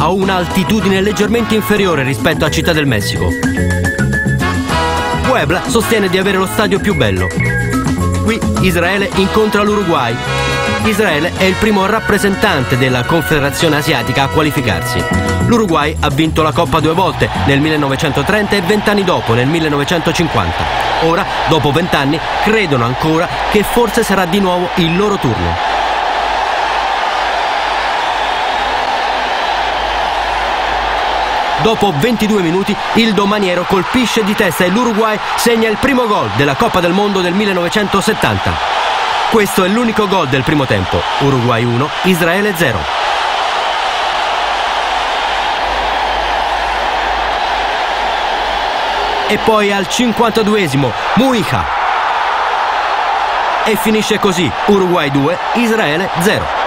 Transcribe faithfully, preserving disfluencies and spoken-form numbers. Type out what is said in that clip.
a un'altitudine leggermente inferiore rispetto a Città del Messico. Puebla sostiene di avere lo stadio più bello. Qui Israele incontra l'Uruguay. Israele è il primo rappresentante della Confederazione Asiatica a qualificarsi. L'Uruguay ha vinto la Coppa due volte, nel millenovecentotrenta e vent'anni dopo, nel millenovecentocinquanta. Ora, dopo vent'anni, credono ancora che forse sarà di nuovo il loro turno. Dopo ventidue minuti il domaniero colpisce di testa e l'Uruguay segna il primo gol della Coppa del Mondo del millenovecentosettanta. Questo è l'unico gol del primo tempo. Uruguay uno, Israele zero. E poi al cinquantaduesimo Mujica. E finisce così: Uruguay due, Israele zero.